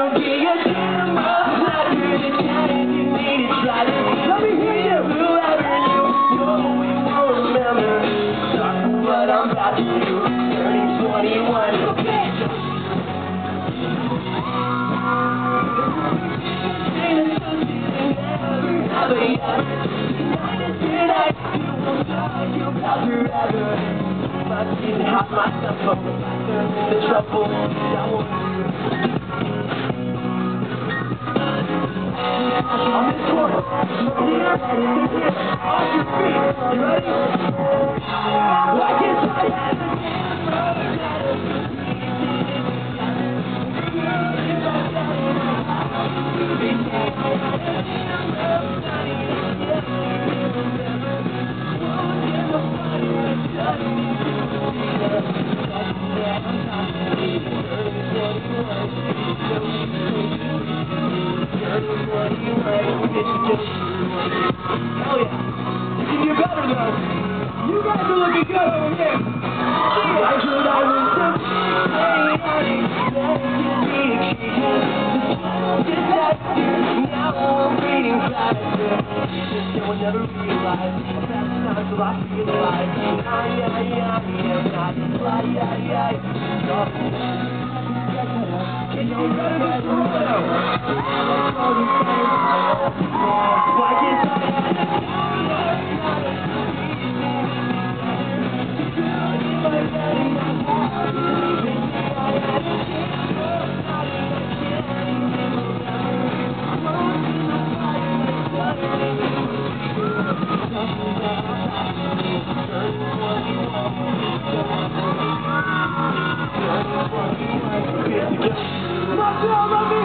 Hide myself from the trouble I won't do. I'm in the corner. Here, off your feet. You ready? I guess I have hell yeah. You can do better though. You guys are looking good over here. I heard I was just now I'm reading faster. They will never realize how fast the time till I realize. Can you better than Toronto? Why can't I